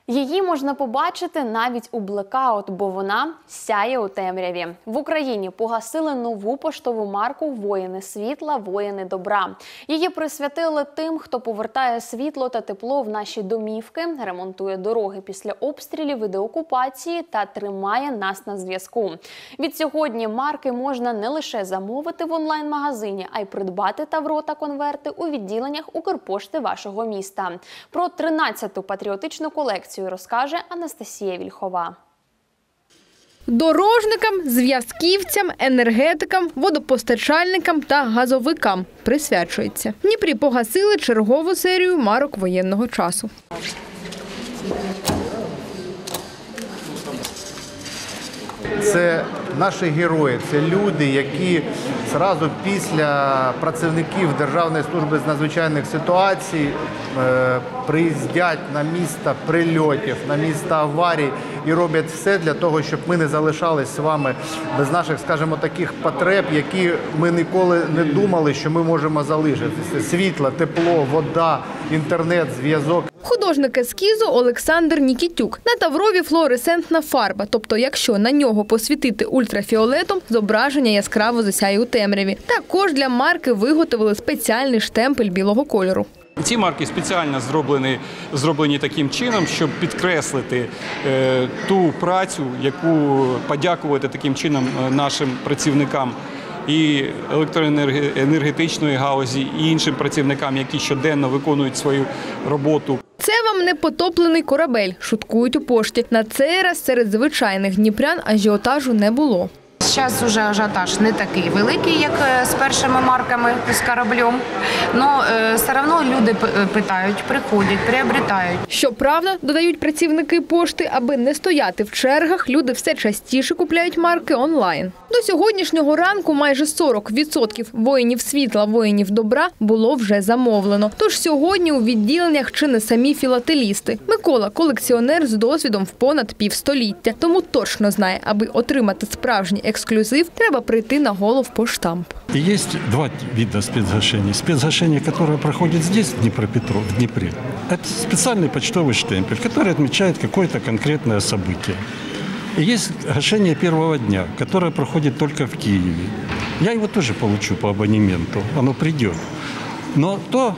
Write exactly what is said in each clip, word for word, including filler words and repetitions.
Її можна побачити навіть у блекаут, бо вона сяє у темряві. В Україні погасили нову поштову марку «Воїни світла, воїни добра». Її присвятили тим, хто повертає світло та тепло в наші домівки, ремонтує дороги після обстрілів і деокупації та тримає нас на зв'язку. Від сьогодні марки можна не лише замовити в онлайн-магазині, а й придбати тавро та конверти у відділеннях Укрпошти вашого міста. Про тринадцяту патріотичну колекцію розкаже Анастасія Вільхова. Дорожникам, зв'язківцям, енергетикам, водопостачальникам та газовикам присвячується. В Дніпрі погасили чергову серію марок воєнного часу. Це наші герої, це люди, які одразу після працівників Державної служби з надзвичайних ситуацій е, приїздять на місце прильотів, на місце аварій і роблять все для того, щоб ми не залишались з вами без наших, скажімо, таких потреб, які ми ніколи не думали, що ми можемо залишитися. Світло, тепло, вода, інтернет, зв'язок. Художник ескізу Олександр Нікітюк. На таврові флуоресцентна фарба, тобто якщо на нього посвітити ультрафіолетом, зображення яскраво засяє у темряві. Також для марки виготовили спеціальний штемпель білого кольору. Ці марки спеціально зроблені, зроблені таким чином, щоб підкреслити е, ту працю, яку подякувати таким чином нашим працівникам і електроенергетичної галузі, і іншим працівникам, які щоденно виконують свою роботу. Це вам не потоплений корабель, шуткують у пошті. На цей раз серед звичайних дніпрян ажіотажу не було. Зараз вже ажіотаж не такий великий, як з першими марками з кораблем. Але все одно люди питають, приходять, приобретають. Щоправда, додають працівники пошти, аби не стояти в чергах, люди все частіше купляють марки онлайн. До сьогоднішнього ранку майже сорок відсотків воїнів світла, воїнів добра було вже замовлено. Тож сьогодні у відділеннях чи не самі філателісти. Микола – колекціонер з досвідом в понад півстоліття. Тому точно знає, аби отримати справжній ексклюзив, треба прийти на головпоштамп. И есть два вида спецгашения. Спецгашение, которое проходит здесь, в Днепропетро, в Днепре, это специальный почтовый штемпель, который отмечает какое-то конкретное событие. И есть гашение первого дня, которое проходит только в Киеве. Я его тоже получу по абонементу, оно придет. Но то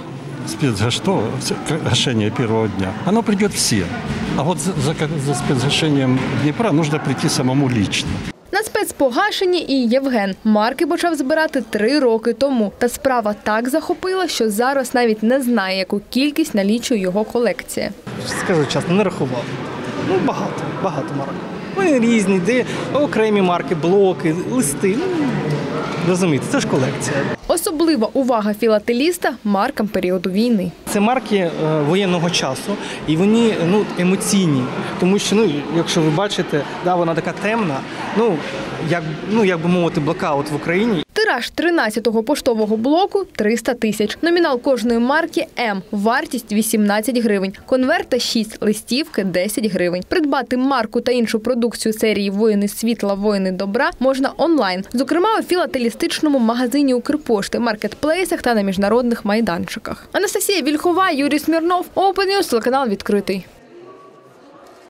спецгашение первого дня, оно придет все. А вот за, за, за спецгашением Днепра нужно прийти самому лично. На спецпогашенні і Євген. Марки почав збирати три роки тому. Та справа так захопила, що зараз навіть не знає, яку кількість налічує його колекція. Скажу чесно, не рахував. Ну, багато, багато марок. Вони різні, де окремі марки, блоки, листи. Ну, розумієте, це ж колекція. Особлива увага філателіста – маркам періоду війни. Це марки е, воєнного часу, і вони ну, емоційні. Тому що, ну, якщо ви бачите, да, вона така темна, ну, як, ну, як би мовити, блекаут в Україні. Тираж тринадцятого поштового блоку – триста тисяч. Номінал кожної марки – М. Вартість – вісімнадцять гривень. Конверта – шість, листівки – десять гривень. Придбати марку та іншу продукцію серії «Воїни світла, воїни добра» можна онлайн. Зокрема, у філателістичному магазині Укрпошти, маркетплейсах та на міжнародних майданчиках. Анастасія Вільхова, Юрій Смірнов, Open News, телеканал «Відкритий».